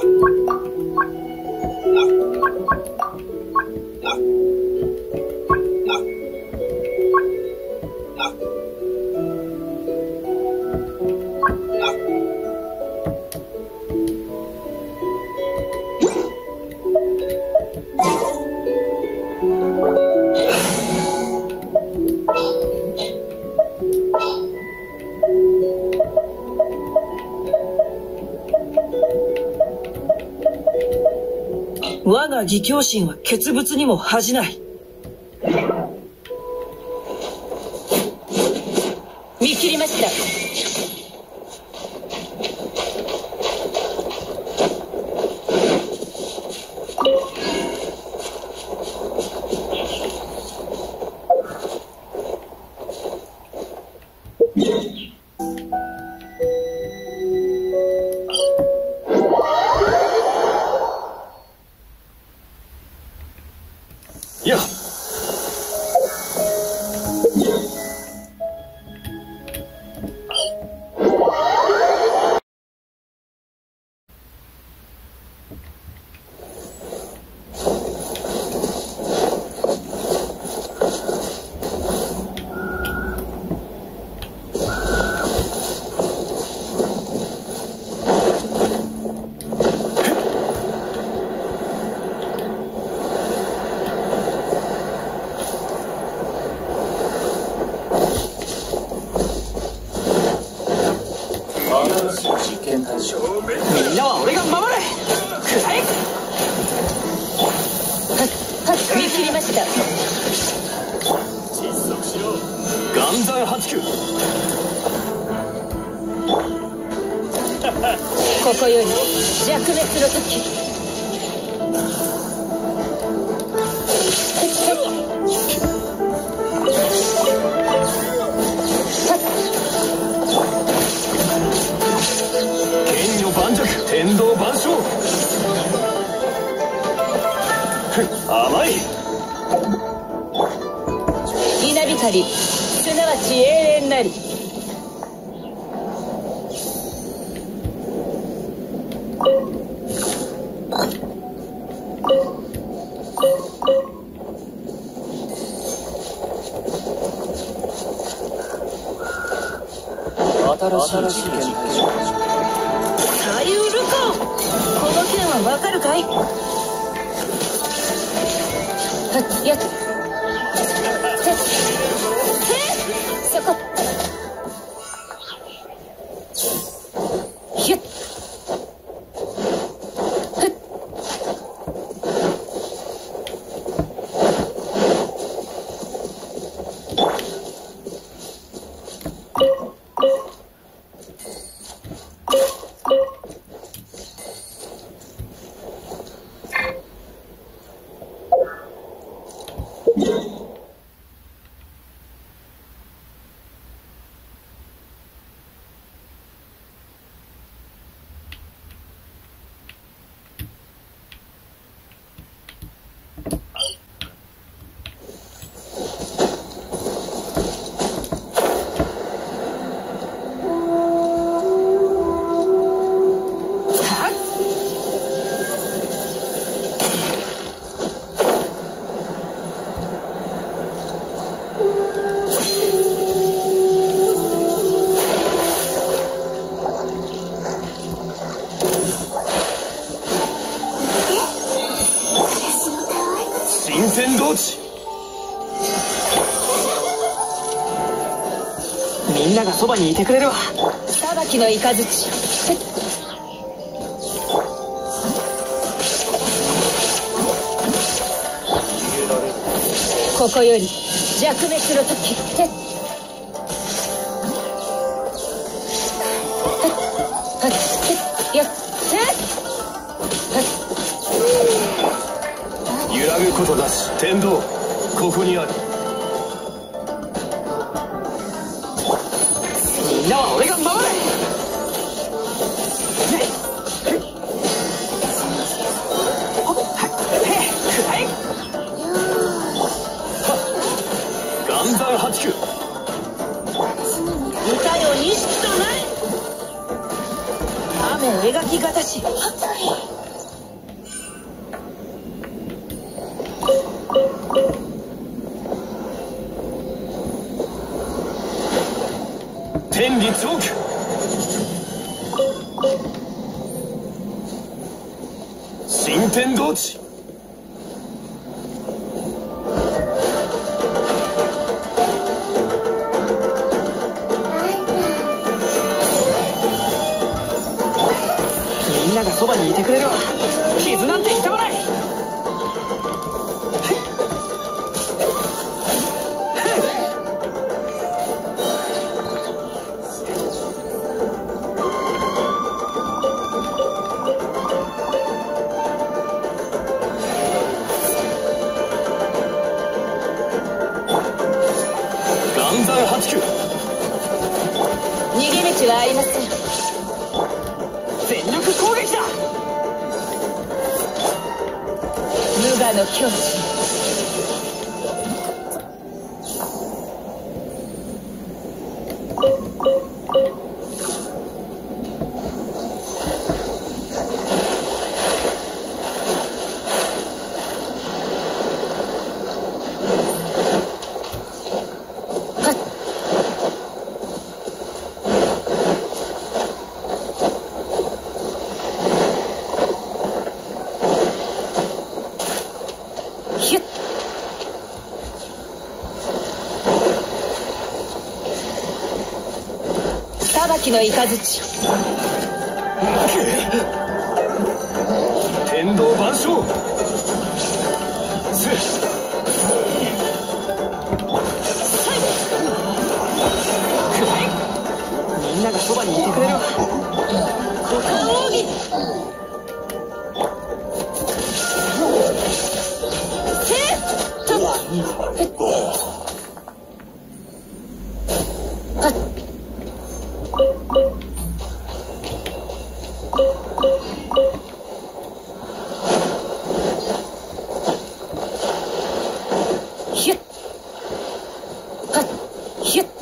我が義兄心は傑物にも恥じない。見切りました。 やっみんなは俺が守れ。くらえ。 見切りました。 窒息しろ。岩山八九。 ここより弱滅の時。 剣女盤石天道万象。甘い。 稲光すなわち永遠なり。 新しい実験対象。 サリュールコン、この件はわかるかい？やっそこひゅっ新鮮同地。みんながそばにいてくれるわ。 裁きの雷。ここより弱滅の時。 揺らぐことなし天道ここにある。みんなは俺が守れ。岩山八九。 いたよ錦となれ。雨描きがたし天理チョーク。新天道地。 みんながそばにいてくれるわ。傷なんて痛まない。 岩山八九。 逃げ道はありません。 全力攻撃だ。 無我の境地。ヒュッ。裁きの雷。 天道万象。 みんながそばにいてくれるわ。 股間奥義。ヒュッ。ヒュッ。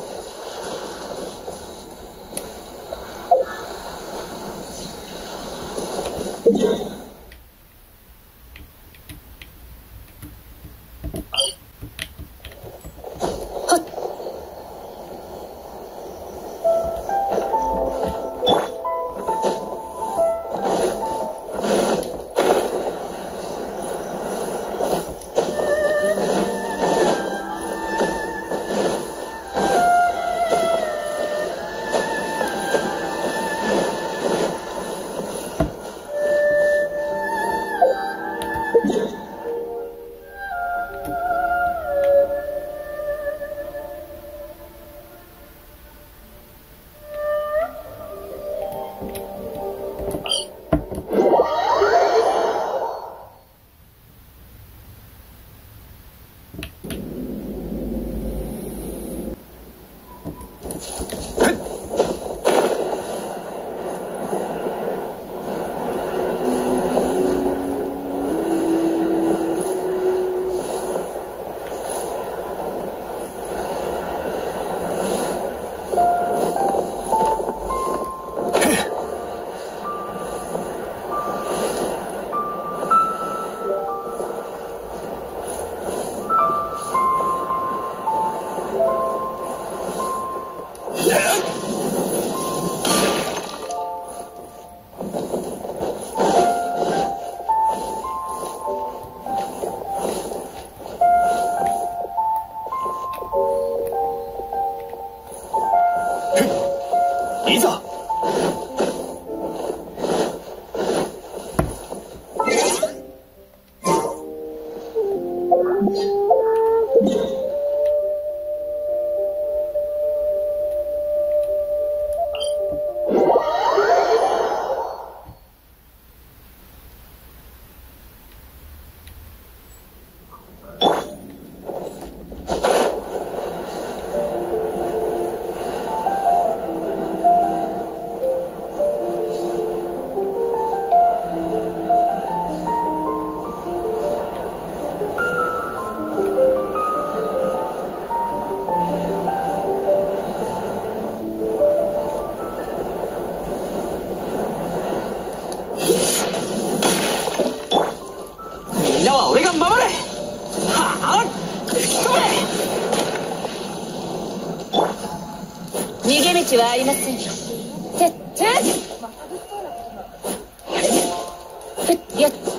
ありませんよ。てってふっよっ